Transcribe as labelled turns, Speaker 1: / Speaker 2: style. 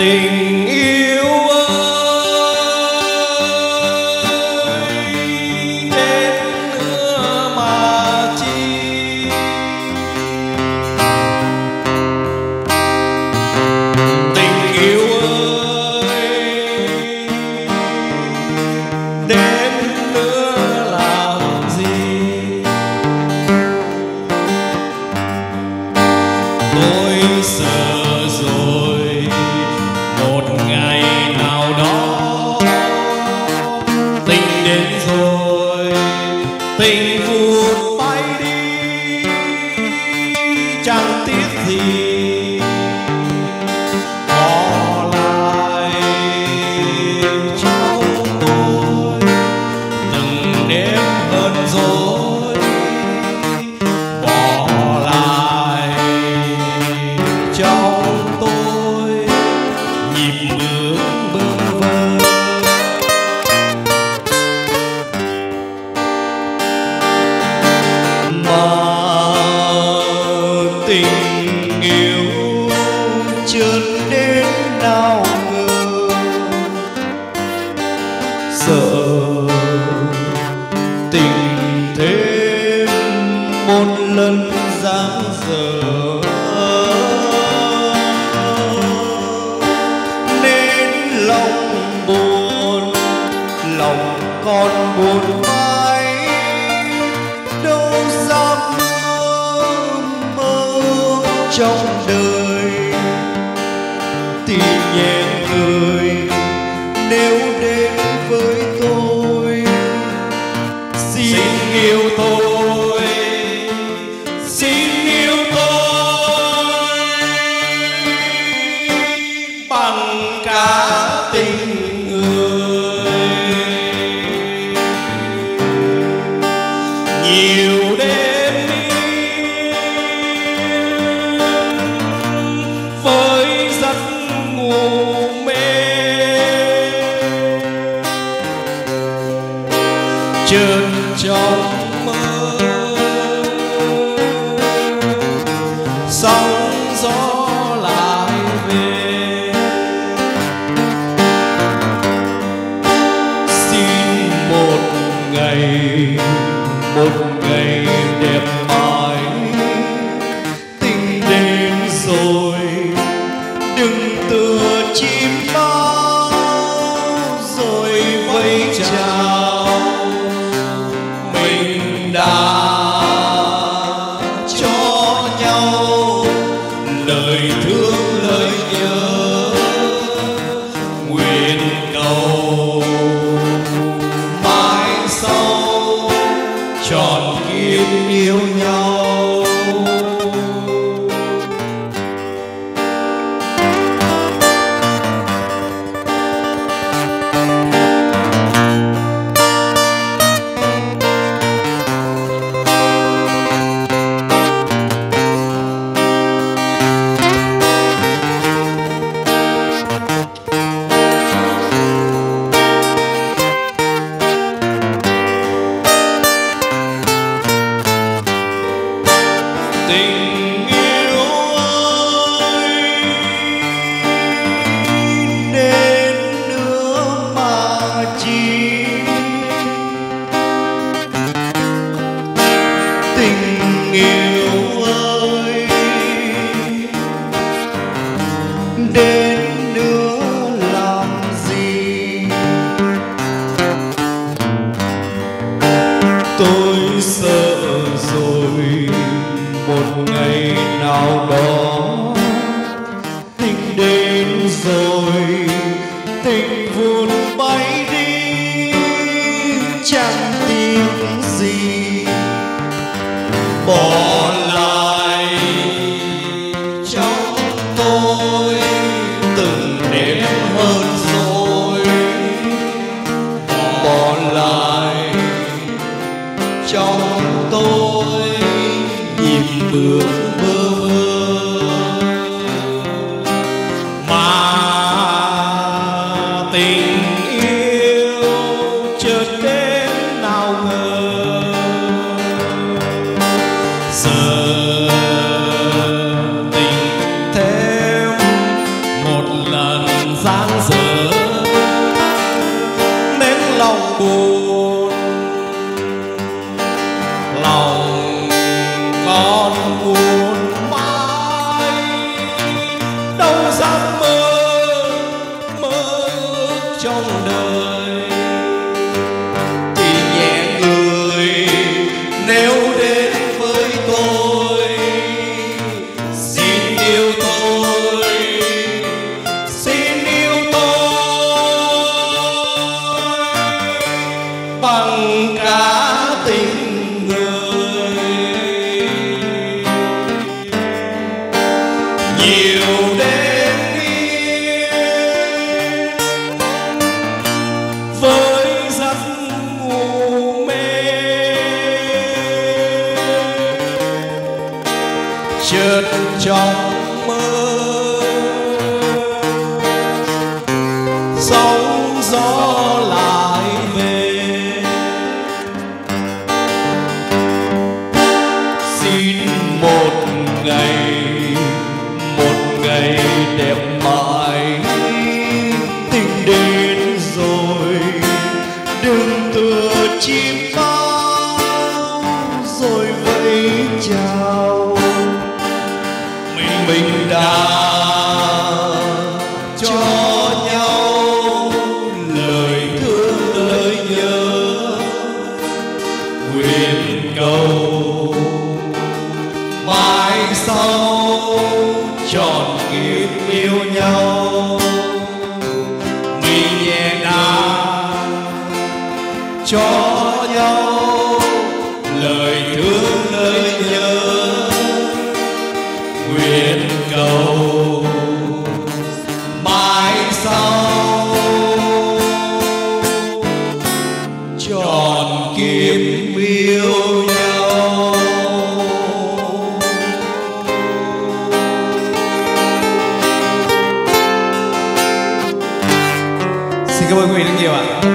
Speaker 1: Tình yêu ơi, đến nữa mà chi. Tình yêu ơi, đến nữa làm gì. Tôi sợ rồi một ngày nào đó tình đến rồi, tình vụt bay đi chẳng tiếc gì, bỏ lại trong tôi từng đêm hờn dỗi, bỏ lại trong tôi nhịp bước bơ vơ. Mà tình yêu chợt đến nào ngờ, sợ tình thêm một lần dang dở, nên lòng buồn, lòng còn buồn mãi, đâu dám mơ trong đời. Thì nhẹ người nếu đến với tôi, xin yêu tôi, xin yêu tôi bằng cả tình người. Nhiều đêm với giấc ngủ mê, chợt trong mơ sóng gió lại về. Xin một ngày đẹp mãi, tình đến rồi đừng tựa chim bao rồi vẫy chào. Mình đã cho nhau lời thương lời nhớ, nguyện cầu mãi sau trọn kiếp yêu nhau. Tình yêu ơi, đến nữa mà chi. Tình yêu ơi, đến nữa làm gì. Tôi sợ rồi một ngày nào đó tình đến rồi, tình vụt bay đi chẳng tiếc gì, bỏ lại trong tôi từng đêm hơn rồi, bỏ lại trong tôi nhịp bước bơ vơ. Mà tình yêu chợt đến nào ngờ, giờ tình thêm một lần buồn, lòng con buồn mãi, đâu dám mơ ước trong đời. Thì nhẹ người nếu đến với tôi, xin yêu tôi, xin yêu tôi bằng cả tình người. Nhiều đêm yên với giấc ngủ mê, chợt trong mơ sóng gió lại về. Xin một ngày đẹp mãi, tình đến rồi đừng tựa chim bao rồi vẫy chào. Mình đã cho nhau lời thương lời nhớ, nguyện cầu mãi sau trọn kiếp yêu nhau. Mình nhẹ nhàng cho nhau lời thương lời nhớ, nguyện cầu mãi sau trọn kiếp yêu nhau. Xin cảm ơn quý vị rất nhiều ạ.